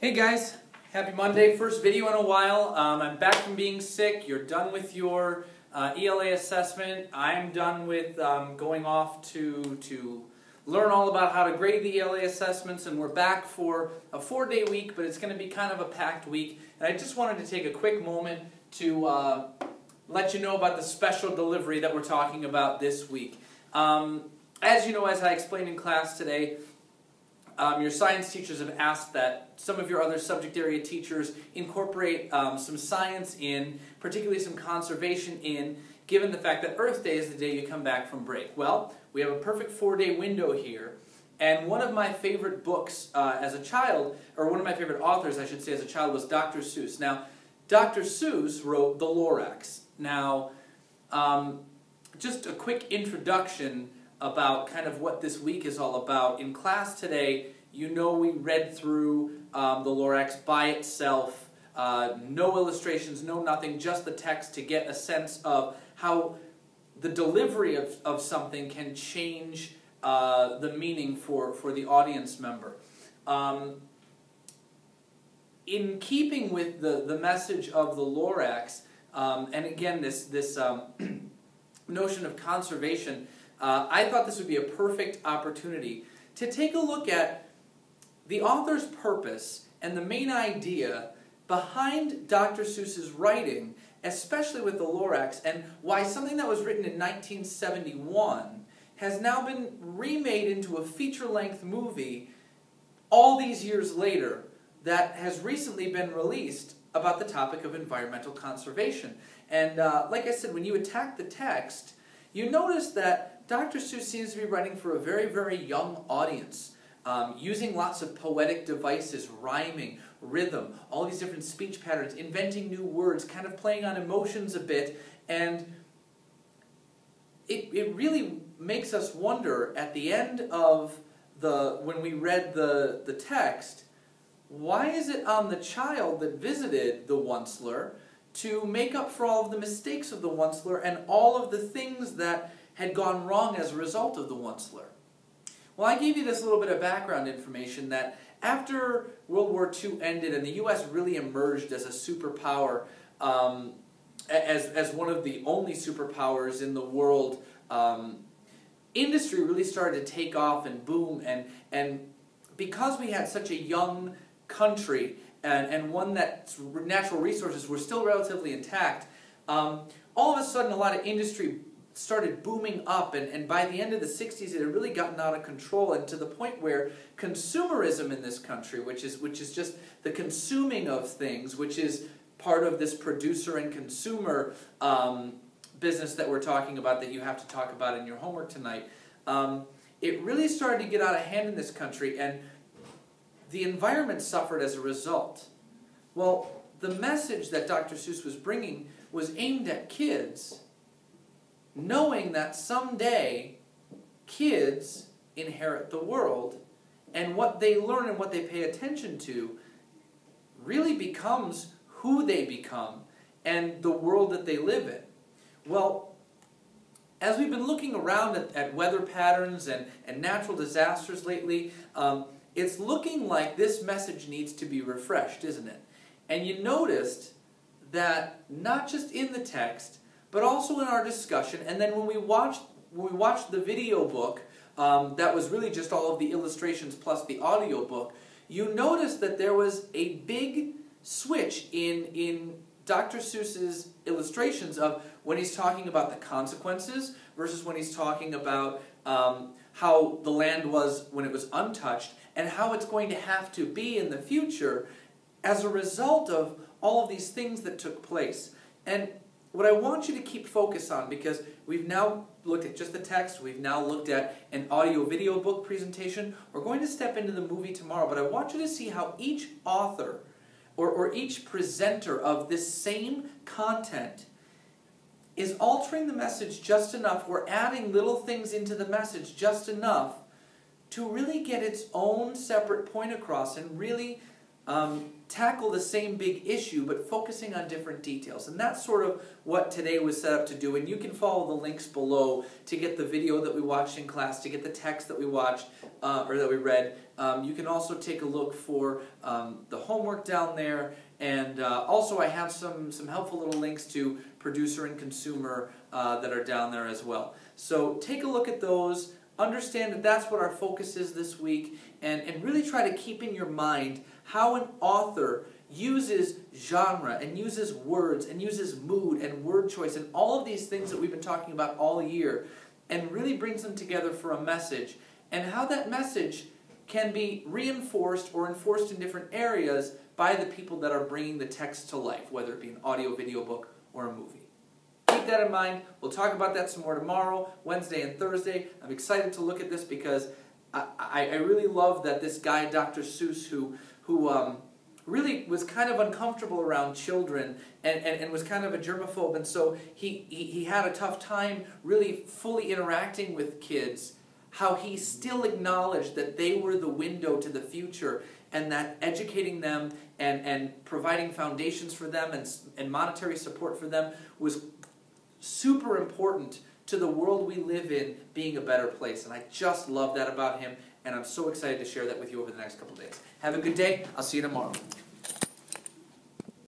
Hey guys, happy Monday. First video in a while. I'm back from being sick. You're done with your ELA assessment. I'm done with going off to learn all about how to grade the ELA assessments, and we're back for a 4-day week, but it's going to be kind of a packed week. And I just wanted to take a quick moment to let you know about the special delivery that we're talking about this week. As you know, as I explained in class today, your science teachers have asked that some of your other subject area teachers incorporate some science in, particularly some conservation in, given the fact that Earth Day is the day you come back from break. Well, we have a perfect 4-day window here, and one of my favorite books as a child, or one of my favorite authors, I should say, as a child, was Dr. Seuss. Now, Dr. Seuss wrote The Lorax. Now, just a quick introduction about kind of what this week is all about. In class today, you know we read through the Lorax by itself, no illustrations, no nothing, just the text to get a sense of how the delivery of something can change the meaning for the audience member. In keeping with the message of the Lorax, and again this notion of conservation, I thought this would be a perfect opportunity to take a look at the author's purpose and the main idea behind Dr. Seuss's writing, especially with the Lorax, and why something that was written in 1971 has now been remade into a feature-length movie all these years later that has recently been released about the topic of environmental conservation. And like I said, when you attack the text, you notice that Dr. Seuss seems to be writing for a very, very young audience, using lots of poetic devices, rhyming, rhythm, all these different speech patterns, inventing new words, kind of playing on emotions a bit, and it really makes us wonder at the end of when we read the text, why is it on the child that visited the Onceler to make up for all of the mistakes of the Onceler and all of the things that had gone wrong as a result of the Onceler? Well, I gave you this little bit of background information that after World War II ended and the U.S. really emerged as a superpower, as one of the only superpowers in the world, industry really started to take off and boom, and because we had such a young country and one that natural resources were still relatively intact, all of a sudden a lot of industry started booming up, and by the end of the 60s it had really gotten out of control, and to the point where consumerism in this country, which is just the consuming of things, which is part of this producer and consumer business that we're talking about, that you have to talk about in your homework tonight, it really started to get out of hand in this country, and the environment suffered as a result. Well, the message that Dr. Seuss was bringing was aimed at kids, knowing that someday kids inherit the world, and what they learn and what they pay attention to really becomes who they become and the world that they live in. Well, as we've been looking around at weather patterns and natural disasters lately, it's looking like this message needs to be refreshed, isn't it? And you noticed that not just in the text, but also in our discussion, and then when we watched the video book, that was really just all of the illustrations plus the audio book, you noticed that there was a big switch in Dr. Seuss's illustrations of when he's talking about the consequences versus when he's talking about how the land was when it was untouched, and how it's going to have to be in the future as a result of all of these things that took place. And what I want you to keep focus on, because we've now looked at just the text, we've now looked at an audio-video book presentation, we're going to step into the movie tomorrow, but I want you to see how each author or each presenter of this same content is altering the message just enough, or adding little things into the message just enough to really get its own separate point across and really tackle the same big issue, but focusing on different details. And that's sort of what today was set up to do. And you can follow the links below to get the video that we watched in class, to get the text that we watched, or that we read. You can also take a look for the homework down there. And also I have some helpful little links to producer and consumer that are down there as well. So take a look at those. Understand that that's what our focus is this week, and really try to keep in your mind how an author uses genre and uses words and uses mood and word choice and all of these things that we've been talking about all year, and really brings them together for a message, and how that message can be reinforced or enforced in different areas by the people that are bringing the text to life, whether it be an audio, video book, or a movie. Keep that in mind. We'll talk about that some more tomorrow, Wednesday and Thursday. I'm excited to look at this because I really love that this guy, Dr. Seuss, who really was kind of uncomfortable around children and was kind of a germaphobe, and so he had a tough time really fully interacting with kids, how he still acknowledged that they were the window to the future, and that educating them and providing foundations for them and monetary support for them was super important to the world we live in being a better place. And I just love that about him, and I'm so excited to share that with you over the next couple days. Have a good day. I'll see you tomorrow.